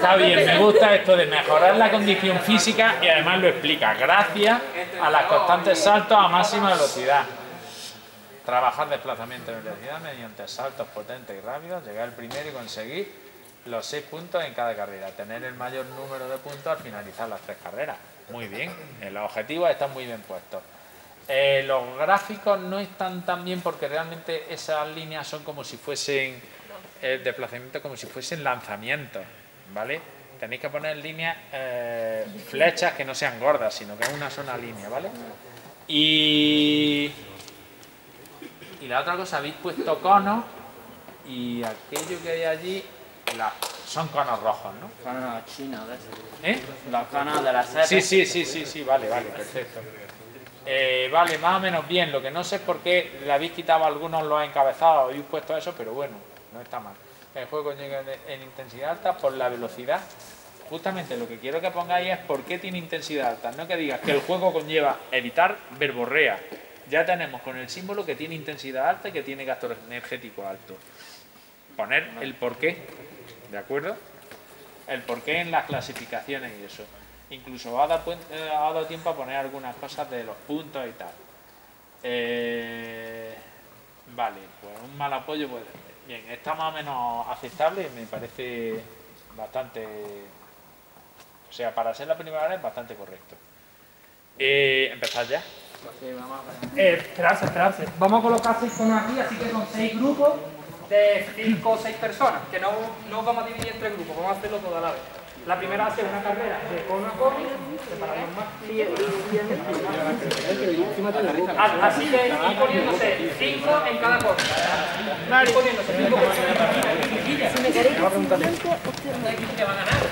Está bien, me gusta esto de mejorar la condición física y además lo explica. Gracias a las constantes saltos a máxima velocidad. Trabajar desplazamiento de velocidad mediante saltos potentes y rápidos, llegar al primero y conseguir los 6 puntos en cada carrera. Tener el mayor número de puntos al finalizar las 3 carreras. Muy bien, los objetivos están muy bien puestos. Los gráficos no están tan bien porque realmente esas líneas son como si fuesen el desplazamiento, como si fuesen lanzamientos, ¿vale? Tenéis que poner líneas, flechas que no sean gordas, sino que es una sola línea, ¿vale? Y la otra cosa, habéis puesto conos y aquello que hay allí son conos rojos, ¿no? Conos chinos de esos. ¿Eh? Los conos de la seta. Sí, vale, perfecto. Vale, más o menos bien. Lo que no sé es por qué le habéis quitado algunos los encabezados, habéis puesto eso, pero bueno, no está mal. El juego llega en intensidad alta por la velocidad. Justamente lo que quiero que pongáis es por qué tiene intensidad alta. No que digas que el juego conlleva evitar verborrea. Ya tenemos con el símbolo que tiene intensidad alta y que tiene gasto energético alto. Poner el porqué, ¿de acuerdo? El porqué en las clasificaciones y eso. Incluso ha dado tiempo a poner algunas cosas de los puntos y tal. Vale, pues un mal apoyo, pues bien, está más o menos aceptable, me parece bastante... O sea, para ser la primera vez, bastante correcto. ¿Empezad ya? Sí, vamos a Esperarse. Vamos a colocar 6 conos aquí, así que son 6 grupos de 5 o 6 personas, que no vamos a dividir entre grupos, vamos a hacerlo todo a la vez. La primera va a ser una carrera de cono a cono, separarnos más. Así de ir poniéndose 5 en cada cono. Ir poniéndose 5 personas. Si me queréis preguntar ¿qué va a ganar?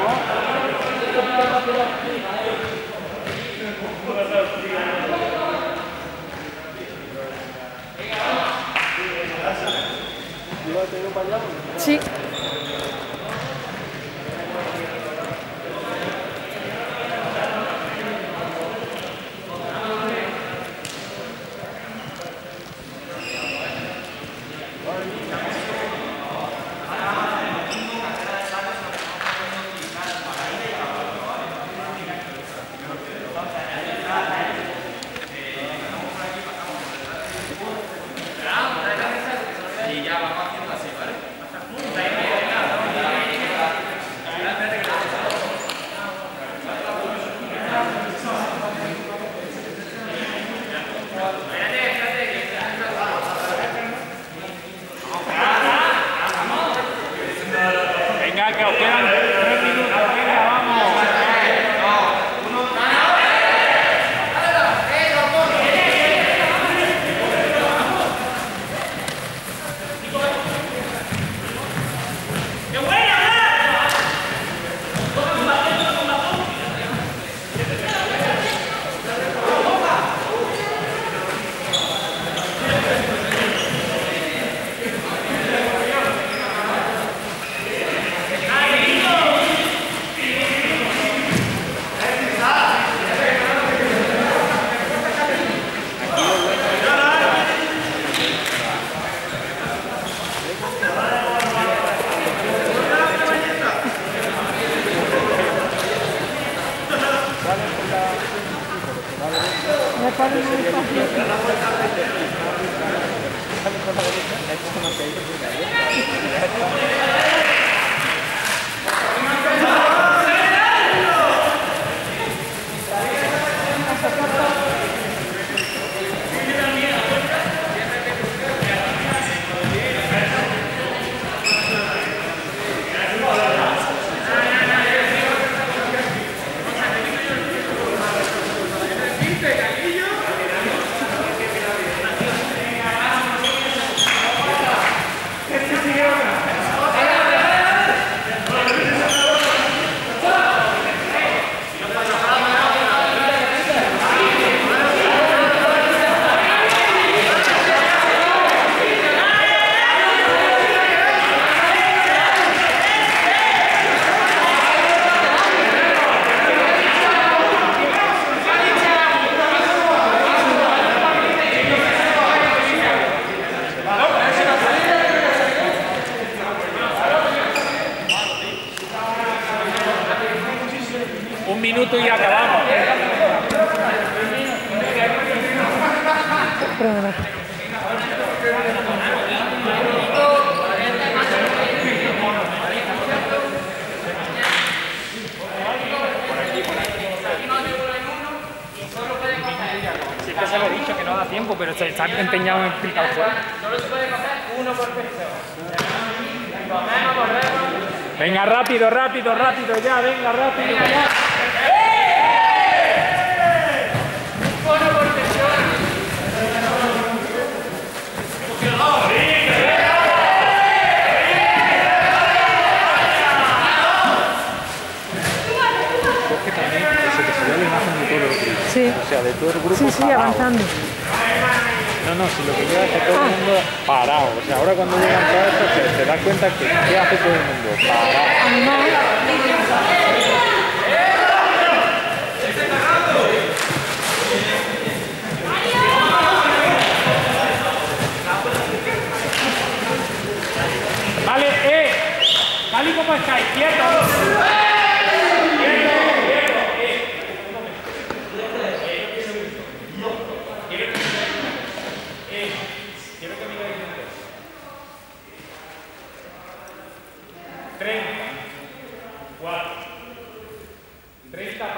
Sí. Venga, que os quedan 3 minutos, venga, vamos. Un minuto y acabamos. Sí que se lo he dicho que no da tiempo, pero se está empeñado en explicar fuera. Venga, rápido, rápido, rápido, ya, venga, rápido, ya. Sí. O sea, de todo el grupo Sí, sí, parado. avanzando. No, no, si lo que queda es que todo el mundo parado. O sea, ahora cuando llegan todos estos, se da cuenta que ¿qué hace todo el mundo? Parado. Vale, tal y como estáis, quietos. Treinta, 4, 30.